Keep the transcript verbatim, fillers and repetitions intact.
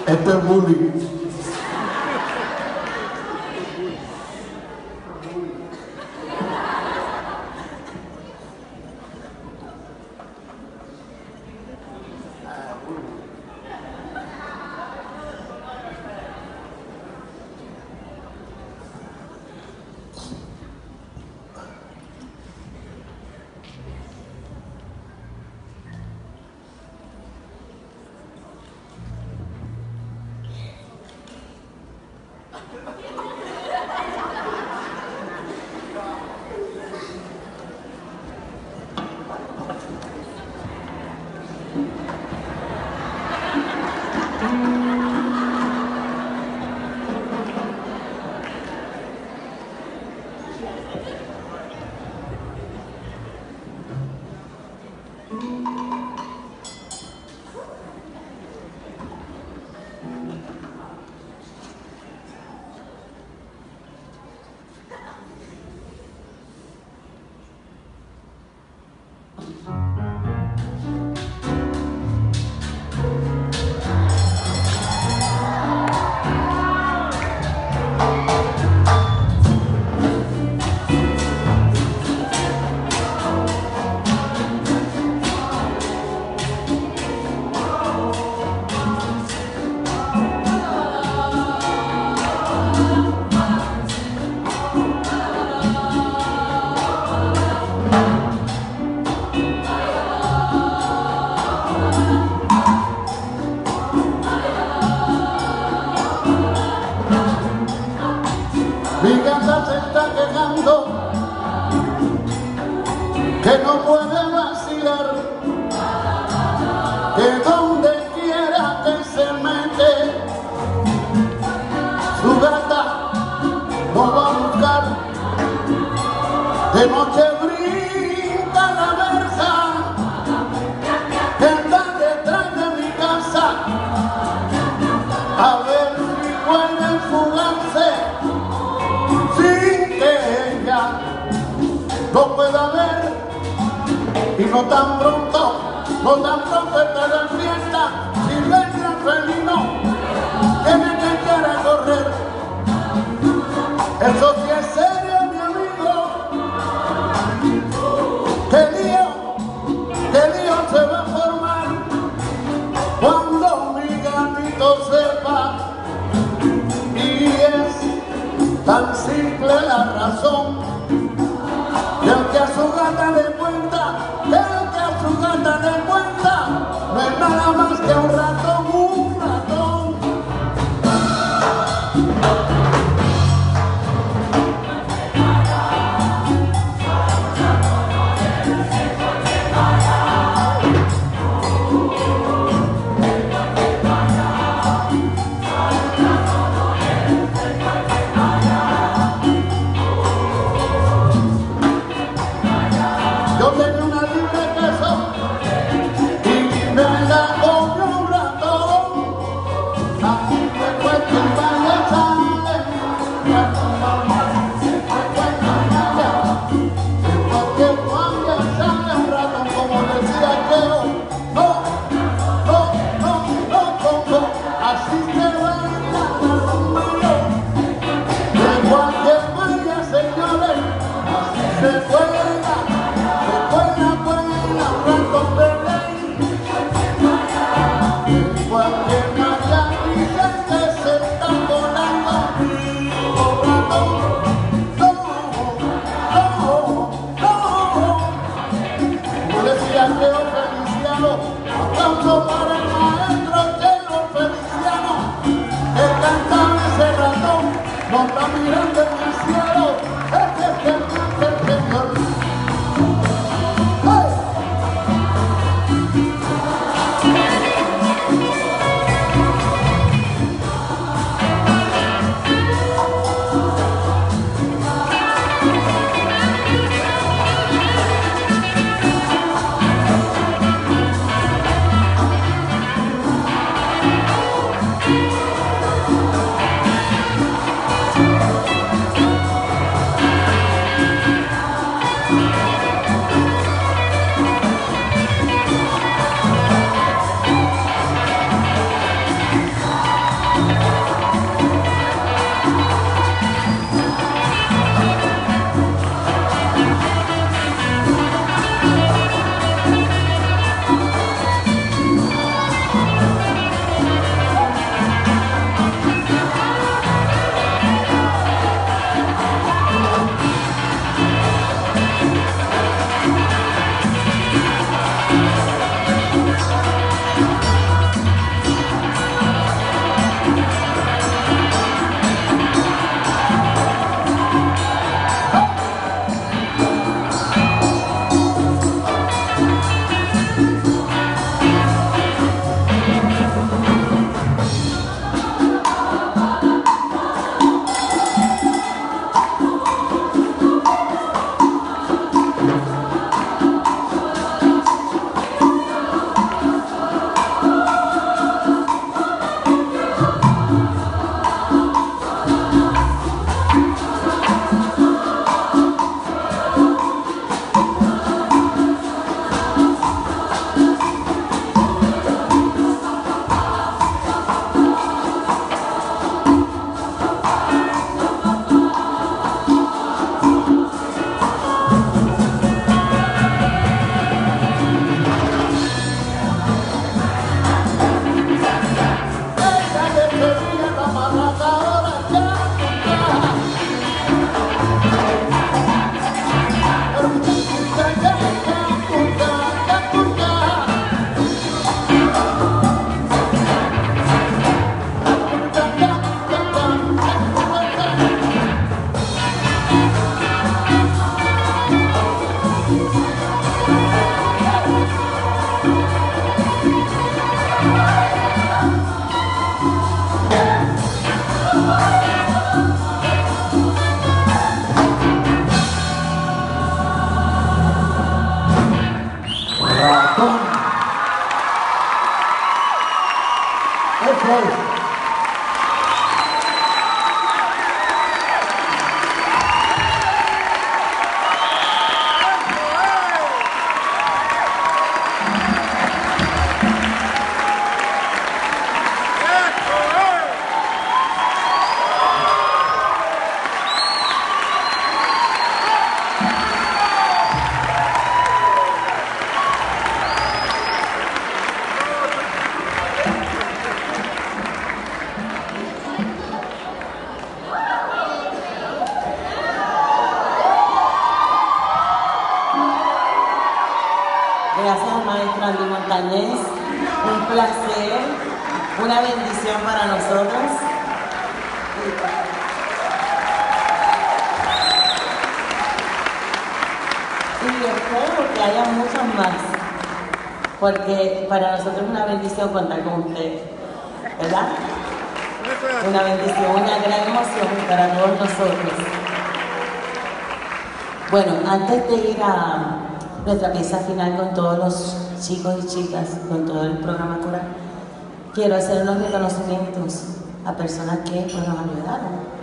Esto es bullying. Mi casa se está quejando que no puede vacilar, que donde quiera que se mete su gata no va a buscar. De noche brinca la verja que está detrás de mi casa, a ver si pueden fugarse sin que ella lo pueda ver. Y no tan pronto, no tan pronto está la fiesta, Silvestre felino tiene que echar a correr. Eso sí es serio, mi amigo. Que lío, que lío se va a formar cuando mi gatito sepa. Y es tan simple la razón, que el que a su gata le cuenta, que el que a su gata le cuenta, no es nada más que un ratón, un ratón. Gracias al maestro Andy Montañez. Un placer, una bendición para nosotros. Y espero que haya muchos más, porque para nosotros es una bendición contar con usted, ¿verdad? Una bendición, una gran emoción para todos nosotros. Bueno, antes de ir a nuestra pieza final con todos los chicos y chicas, con todo el programa coral, quiero hacer unos reconocimientos a personas que pues, nos ayudaron.